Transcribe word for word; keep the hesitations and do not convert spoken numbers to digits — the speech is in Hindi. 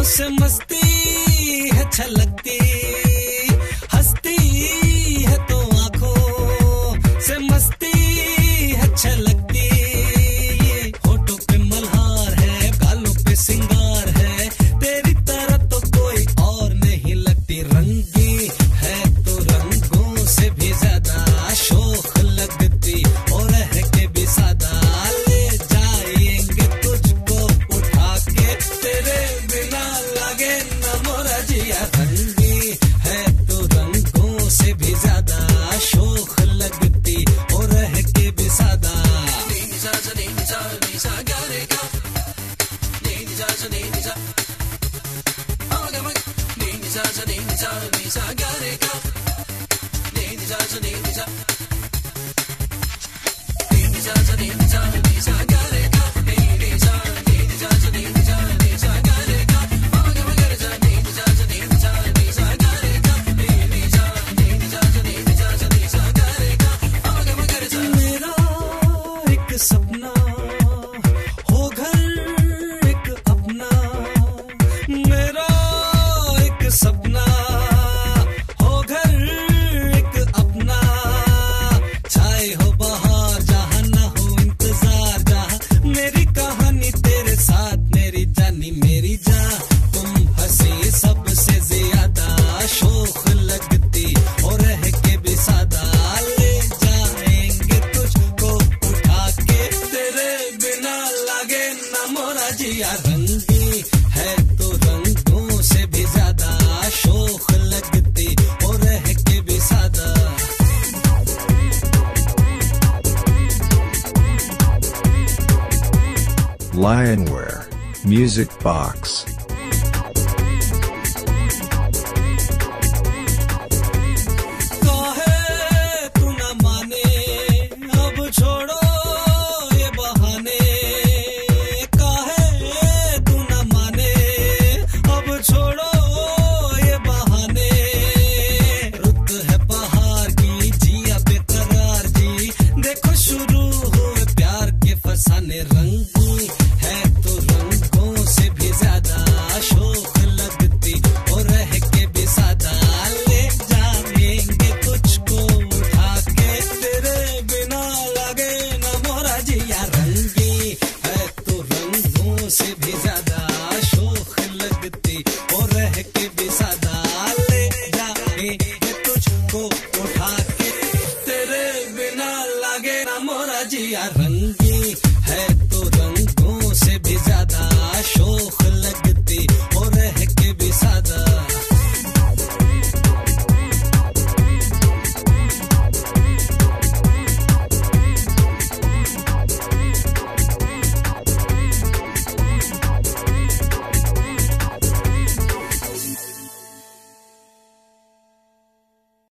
से मस्ती है छलकती, हंसती है तो आंखों से मस्ती है छलकती। ये होठों पे मल्हार है, गालों पे सिंगार है, तेरी तरह तो कोई और नहीं लगती। रंगी है तो रंगों से भी ज्यादा शोख लगती, और रह के भी सादा। ले जाएंगे तुझको उठा के, तेरे बिना लगे न मोरा जिया। रंगी है तो रंगों से भी ज्यादा शोख लगती, और रह के भी सादा। सपना हो घर एक अपना, मेरा एक सपना हो घर एक अपना। छाए हो बहार जहाँ न हो इंतजार, जहाँ मेरी कहानी तेरे साथ मेरी जानी मेरी जान। तुम हंसी सबसे ज्यादा शोख लगती, और रह के भी सादा। ले जाएंगे तुझको उठा के, तेरे बिना लगे न मोरा जिया। रंगी है तो रंगों से भी ज्यादा शोख लगती, और रह के भी सादा। Lionware Music Box. रंगी है तो रंगों से भी ज्यादा शोख लगती, और रह के भी सादा। ले जाएंगे तुझको उठा के, तेरे बिना लगे न मोरा जिया। रंगी है तो रंगों से भी ज्यादा शोख लगती, और रह के भी सादा। ले जाएंगे तुझको उठा के, तेरे बिना लगे न मोरा जिया। रंगी है